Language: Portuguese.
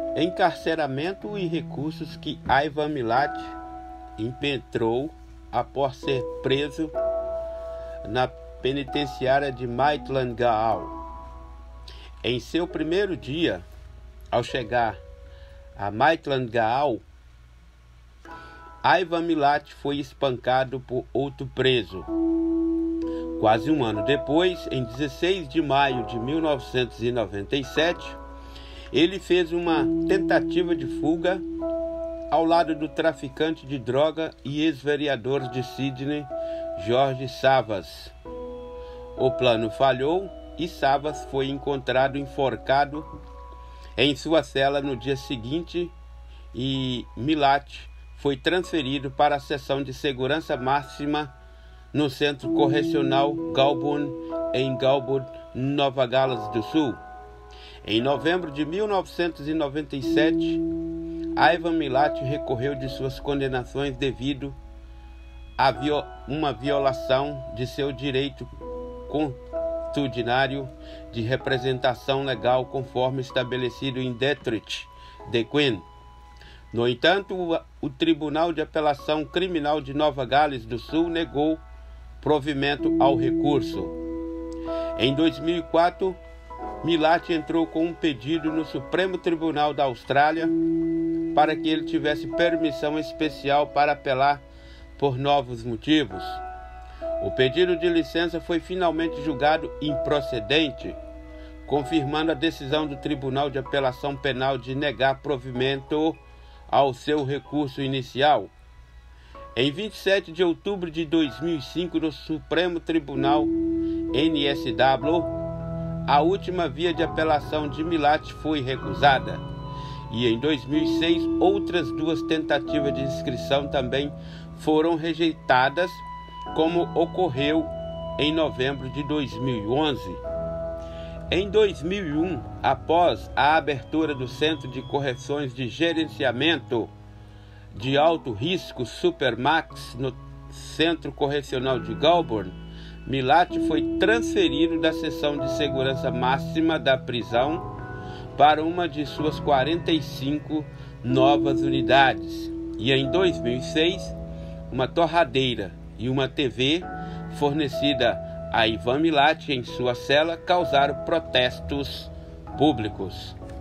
encarceramento e recursos que Ivan Milat impetrou após ser preso na penitenciária de Maitland Gaol. Em seu primeiro dia, ao chegar a Maitland Gaol, Ivan Milat foi espancado por outro preso. Quase um ano depois, em 16 de maio de 1997, ele fez uma tentativa de fuga ao lado do traficante de droga e ex-vereador de Sydney, Jorge Savas. O plano falhou e Savas foi encontrado enforcado em sua cela no dia seguinte e Milat foi transferido para a seção de segurança máxima no Centro Correcional Galbourne, em Galbourne, Nova Gales do Sul. Em novembro de 1997, Ivan Milat recorreu de suas condenações devido a uma violação de seu direito constitucional de representação legal conforme estabelecido em Detroit, The Queen. No entanto, o Tribunal de Apelação Criminal de Nova Gales do Sul negou provimento ao recurso. Em 2004, Milat entrou com um pedido no Supremo Tribunal da Austrália para que ele tivesse permissão especial para apelar por novos motivos. O pedido de licença foi finalmente julgado improcedente, confirmando a decisão do Tribunal de Apelação Penal de negar provimento ao seu recurso inicial. Em 27 de outubro de 2005, no Supremo Tribunal NSW, a última via de apelação de Milat foi recusada. E em 2006, outras duas tentativas de inscrição também foram rejeitadas, como ocorreu em novembro de 2011. Em 2001, após a abertura do Centro de Correções de Gerenciamento de Alto Risco Supermax no Centro Correcional de Galbourne, Milat foi transferido da seção de segurança máxima da prisão para uma de suas 45 novas unidades. E em 2006, uma torradeira e uma TV fornecida a Ivan Milat em sua cela causaram protestos públicos.